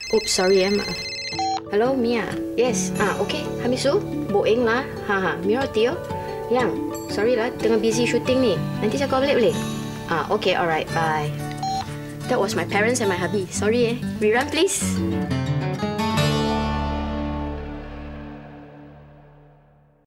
Oops, sorry maaf. Hello, Mia. Yes. Okay. Hamisu, boeng lah. Mira Tio. Yang, sorry lah, tengah busy shooting ni. Nanti saya call balik boleh? Okay, alright, bye. That was my parents and my hubby. Sorry Rerun please.